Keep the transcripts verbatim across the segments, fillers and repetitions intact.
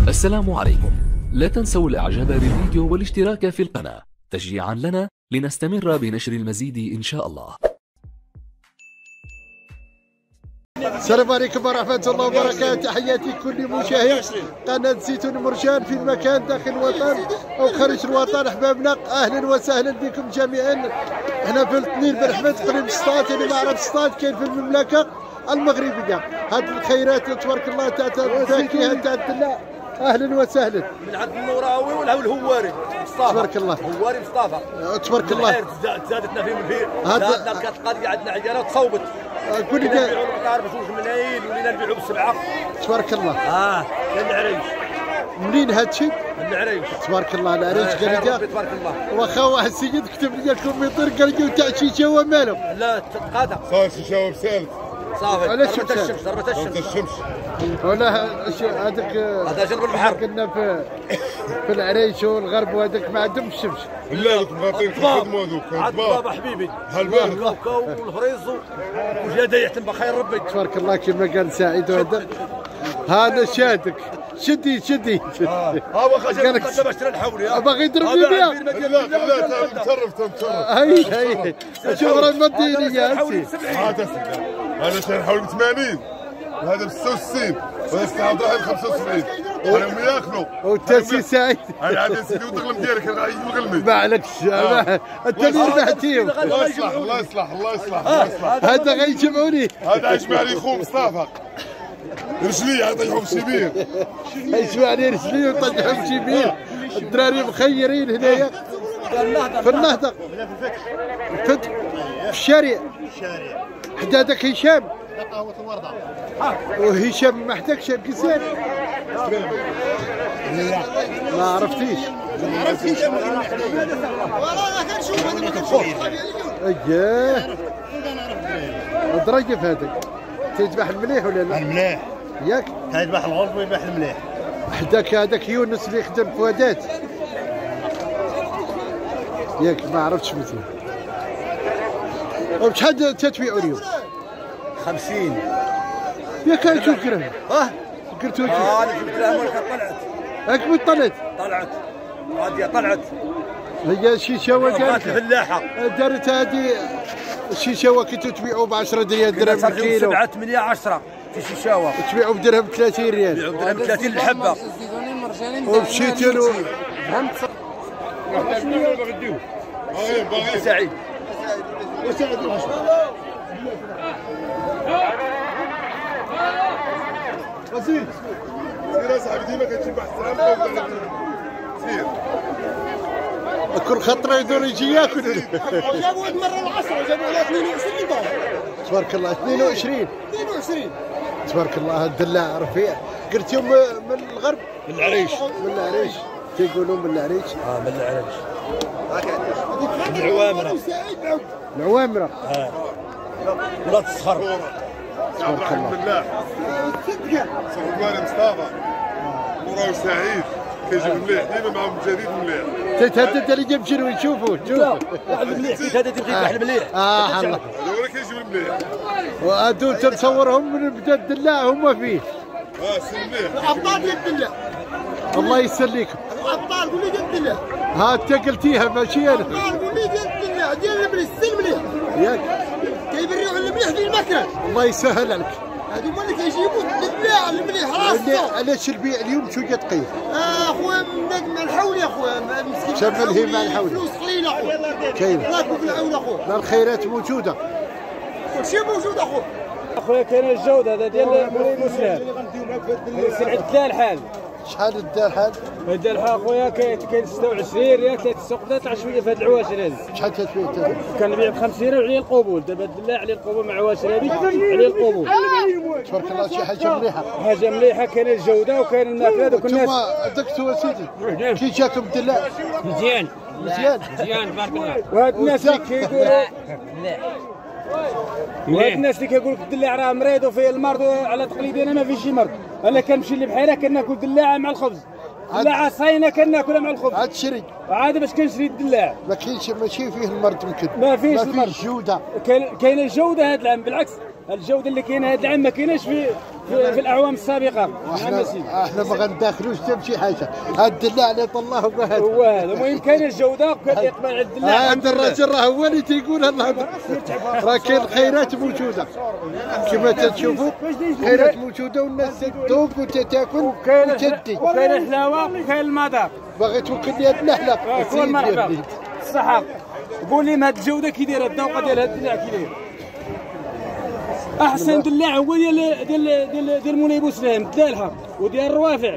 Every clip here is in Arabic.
السلام عليكم. لا تنسوا الاعجاب بالفيديو والاشتراك في القناة تشجيعا لنا لنستمر بنشر المزيد ان شاء الله. السلام عليكم ورحمة الله وبركاته، تحياتي كل مشاهد قناة زيتون مرجان في المكان داخل الوطن أو خارج الوطن. أحبابنا أهلا وسهلا بكم جميعا. احنا في الاثنين بن حمد قريب سطات، اللي ما عرف سطات كاين في المملكة المغربية. هذه الخيرات تبارك الله تاع الفاكهة تاع الدلاع. اهلا وسهلا من عند النوراوي ولا الهواري مصطفى. تبارك الله. هواري مصطفى تبارك الله. زادتنا فيهم الفيل، زادنا كتلقى عندنا عجاله تصوبت. قول لي نبيعوا المطار بجوج ملايين ولينا نبيعوا بسبعه. تبارك الله. اه كاين العريش. منين هذا الشيء؟ العريش. تبارك الله. العريش قال لي تبارك الله. واخا واحد السيد كتب لي الكمبيوتر قال لي تاع شيشه ومالو. لا تقاطع. صافي شيشه وبسالت. صافي. علاش ضربت الشمس ضربت الشمس. الشمس. ولا هذاك هذا جنب البحر. كنا في في العريش والغرب وهذاك ما عندهمش الشمس. لا دوك مغاطين خدموا دوك الضباب حبيبي. هالبارد الكاوكا والهريز وجاده يحتم بخير ربي. تبارك الله كما قال سعيد وهذا. هذا شادك شدي شدي ها هو خرج باش ترى الحولي. باغي يضربني بها. لا لا متشرف متشرف. هاي هاي شوف راه مديني يا سي. هذا هذا شهر حول ثمانين وهذا ب ستة وستين وهذا ستة دراهم خمسة وسبعين. راهم ياكلوا. والتاسي سعيد. انا عاد سيدي وتغلم ديالك غايب الغلمي. ما عليكش انت اللي ربحتيهم. الله يصلح الله يصلح الله يصلح الله يصلح. هذا غيجمعوني. هذا يجمع لي خو مصطفى. رجلي يطيحوا في شبير. يجمع لي رجلي ويطيحوا في شبير. الدراري مخيرين هنايا في النهضة في الفتح في الشارع حدا هذاك هشام قهوة الوردة. وهشام ما احتاجش كسان. ما عرفتيش. ما عرفتيش. ورانا كنشوف هذا ما كنشوفش. اييه ضريف هذاك. تذبح المليح ولا لا؟ المليح ياك تذبح الغلط ويذبح المليح. حداك هذاك يونس اللي يخدم في ودات ياك ما عرفتش مثله. وبشحال تتبيعوا اليوم؟ خمسين. ياك هانتو كراه. اه قلتو اه انا جبت لها مالك طلعت. هاك من طلعت؟ طلعت غاديه طلعت. هي شيشاوه دارت الفلاحه دارت هذه الشيشاوه كي تبيعوا ب عشرة ريال درهم الكيلو. سبعة ثمانية عشرة في شيشاوه. تبيعوا بدرهم ثلاثين ريال. تبيعوا بدرهم ثلاثين الحبه. ومشيتوا له سعيد. وسعيد سير سير اصاحبي ديما كتجيب واحد السلام. سير كل خطره يدور يجي ياكل. جابوا ولد مره العصر جابوا له اثنين وعشرين دولار. تبارك الله. اثنين وعشرين اثنين وعشرين تبارك الله. الدلاع رفيع. قلت يوم من الغرب من العريش. من العريش تيقولوا من العريش. اه من العريش. من العوامره. العوامره. اه ولا تسخر. تبارك الله. صاحب مالي مصطفى وراو سعيد كيجيب مليح ديما معاهم جديد مليح. تتهدد اللي جاب شنو يشوفوا شوف. المليح هذا تبغي يذبح المليح. هذا اه الله. هو اللي كيجيب المليح. وهذو تنصورهم من بدا الدلاع هما فيه. اه سي مليح. الابطال ديال الدلاع. الله يسليكم. الابطال قول لي ديال الدلاع. ها انت قلتيها ماشي انا. الابطال قول لي ديال الدلاع ديال المليح السن المليح. ياك كيبريو على المليح في المكان. الله يسهل عليك. هذو هما اللي كيجيبوا الدلاع المليح راسه. علاش البيع اليوم شويه ثقيل؟ اه خويا مع الحول يا خويا مسكين. شمل هي مع الحول. فلوس قليله خويا. كاين. الله يكون في العون اخويا. لا الخيرات موجوده. كلشي موجود اخويا. اخويا كاين الجوده هذا ديال مولاي مسلم. سلعه دا الحال. شحال دا الحال؟ دا الحال اخويا كاين ستة وعشرين ريال ثلاث السوق طلع شويه في هذه العواشر هذه. شحال تتبيع انت؟ كنبيع ب خمسين وعليه القبول. دابا الدلاع عليه القبول مع عواشر هذه عليه القبول. تبارك الله. شي حاجه مليحه. حاجه مليحه. كاين الجوده وكاين الماكله. دوك الناس انتما دكتور سيدي كي جاكم الدلاع؟ مزيان مزيان مزيان تبارك الله. وهاد الناس اللي كيقولوا وهاد الناس اللي كيقول لك الدلاع راه مريض وفيه المرض، على تقليدي انا ما فيش شي مرض. انا كنمشي لبحيره كناكل دلاعه مع الخبز. دلاعه صاينه كناكلها مع الخبز. عاد تشري. عاد باش كنشري الدلاع ما كاينش ماشي فيه المرض يمكن. ما فيش ما المرض. فيش جوده. كاين كاينه الجوده هذا العام بالعكس. الجوده اللي كاينه هذا العام ما كايناش في في, في الاعوام السابقه. احنا احنا ما غنداخلوش حتى شي حاجه، هاد الدلاع اللي طلاه هو هذا هو هذا. المهم كاين الجوده وكاين الاقبال على الدلاع. هذا الراجل راه هو اللي تيقول الله، راه كاين الخيرات موجوده كما تشوفوا، خيرات موجوده والناس تذوق وتاكل وتدي، وكاين الحلاوه وكاين المذاق. باغي توكل لي هاد النحله كل مرحبا الصحه. قول لي هاد الجوده كي دايره الذوقه ديال هاد الدلاع كي داير. احسن دلاع هو ديال ديال ديال ديال مولاي بوسلام دلالها وديال الروافع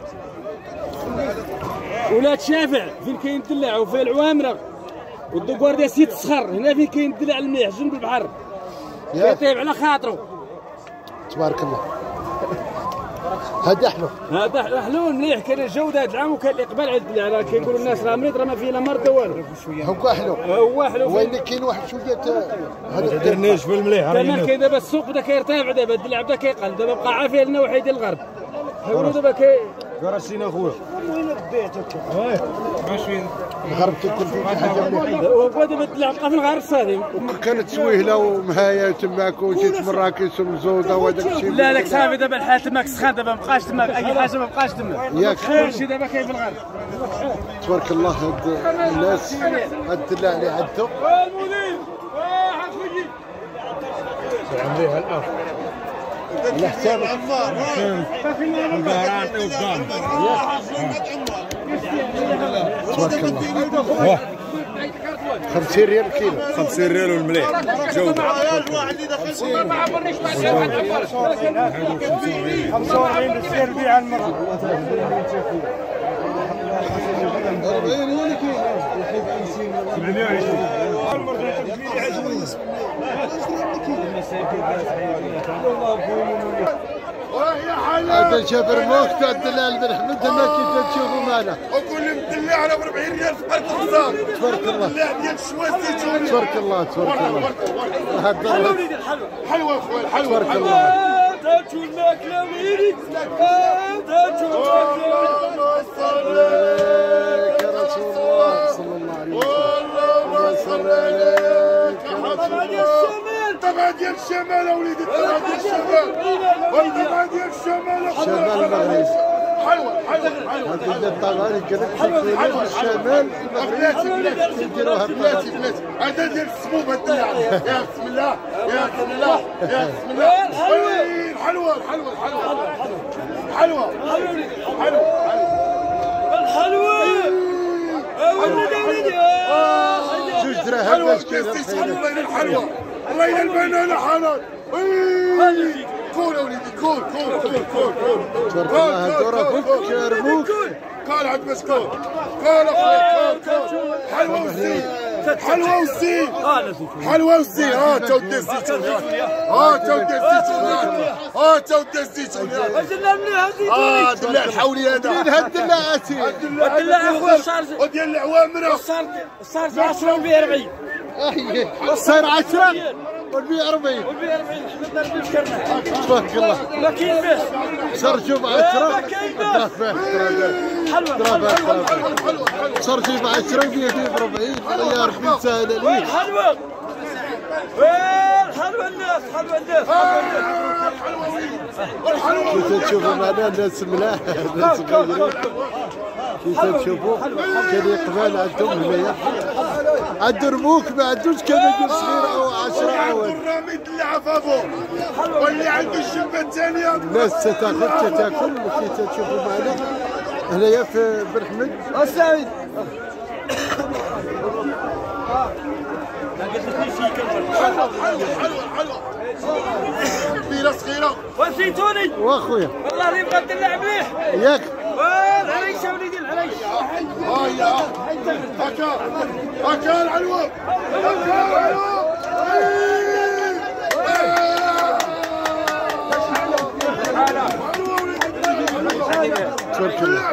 ولاد شافع فين كاين الدلاع، وفي العوامره والدكوار ديال سيد الصخر هنا فين كاين الدلاع المليح جنب البحر كيطيب على خاطرو. تبارك الله. هذا حلو، هذا حلو مليح. كاين الجوده هذا العام وكاين الاقبال على الدلاع. راه كيقولوا الناس راه مريض راه ما فيه لا مرض والو. هو حلو هو حلو. هو اللي كاين واحد شويه ما درناش في المليح. كمان كاين دابا السوق بدا كيرتفع، دابا الدلاع بدا كيقل، دابا بقى عافيه لنا وحيد ديال الغرب. حاولوا دابا كي كراسينا خويا. الغرب تاكل فيه شي حاجه مليحه. هو دابا الدلاع بقى في الغرب الصادم. كانت سويهله ومهايه تماك وجيت مراكش ومزوده وهذاك الشيء. لا لك صافي دابا الحال تماك سخان، دابا ما بقاش تماك اي حاجه، ما بقاش تماك ياك كلشي دابا كاين في الغرب. تبارك الله. هاد الناس هاد الدلاع اللي عندهم المدير واحد خويا عندي الأخ على حساب البهران قدام. تبارك الله. خمسين ريال كيلو. خمسين ريال والمليح جوده. خمسة وأربعين بالسير البيع المرة. أربعين هو اللي كاين. ثمانية وعشرين. هذا جابر موك تاع الدلال بن حمد هنا كي تشوفوا معنا. وقول لي مدلع على أربعين ريال في قرط الخزار. تبارك الله. دلع ديال الشواسي. تبارك الله تبارك الله. هذا حلوه اخويا حلوه. تبارك الله. تاكل ماكله ويلي تاكل اللهم صل عليك يا رسول الله صلى الله عليه وسلم. اللهم صل عليك يا رسول الله. الطبع ديال الشمال اوليدي، الطبع ديال الشمال والطبع ديال الشمال شمال المغرب. حلوه حلوه حلوه. هذه الطغاري قالت في الشمال بلاتي بلاتي يديروها بلاتي بلاتي. هذا ديال السموم الدلع. يا بسم الله يا بسم الله يا بسم الله. الحلوه الحلوه الحلوه حلوه حلوه الحلوه جوج دراهم حلوه. باش كاين الله يلا الحلوه، الله يلا البنانه حلال. كول اوليدي كول كول كول كول كول. تبارك الله. هذو راه فك رموك. كول عاد باش كول كول اخويا كول كول. حلوه وزين حلوه وزين حلوه وزين. ها تا ودي الزيتون ها تا ودي الزيتون ها تا ودي الزيتون. اه دلاع الحولي هذا. من هاد الدلاعاتي الدلاع اخويا صار وديال العوامره صار صار عشرة وبيع أربعين. صار عشرة والبيع أربعين. وبيع أربعين حنا نربي بكرنا. تبارك الله. ما كاين باش صار جوب عشرة. حلوه صار جيب عشرة وبيع فيه بأربعين. يا ربي تسهل عليك. حلوه حلوه الناس حلوه الناس كي تشوفوا معنا الناس ملاح الناس صغيرين. كي تشوفوا كاين اقبال عندهم هنايا. عندو رموك ما عندوش كنادير صغيره او عشرة عواد. الرامي يدلع فافو واللي عنده الشبه الثانيه. الناس تاكل تاكل. كي تشوفوا معنا هنايا في بن حمد. السعيد حلوه حلوه حلوه حلوه. بيره صغيره والزيتوني واخويا والله اللي يبغى الدلاع مليح. ياك والعريش يا وليدي العريش. ها يا هكا هكا العلوه هكا العلوه. تبارك الله.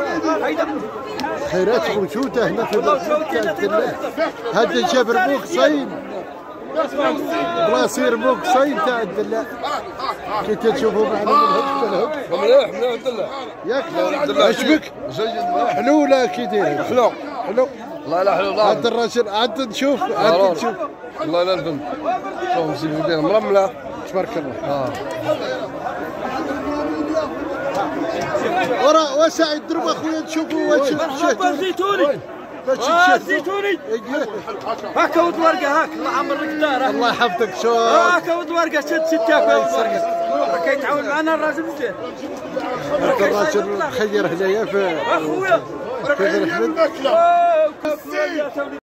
خيرات موجوده هنا في الدلاع. هذا جاب رموك صين بلاصير موك صين تاع الدلاع. كي تشوفوا معنا من هب لهب. مليح مليح الدلاع. ياك عجبك؟ حلو ولا كي داير؟ حلو حلو. والله لا حلو. عاد الراجل عاد نشوف عاد نشوف. والله لا الفم شوف سيدي مرمله تبارك الله. اه ورا وسعيد درب اخويا نشوفوا واش مرحبا زيتوني زيتوني هاكا ود ورقه هاك الله يعمر لك دارك الله يحفظك. شو هاكا ود ورقه شد ستاك كيتعاون معنا الراجل مزيان. الراجل خير هنايا في اخويا في بن احمد.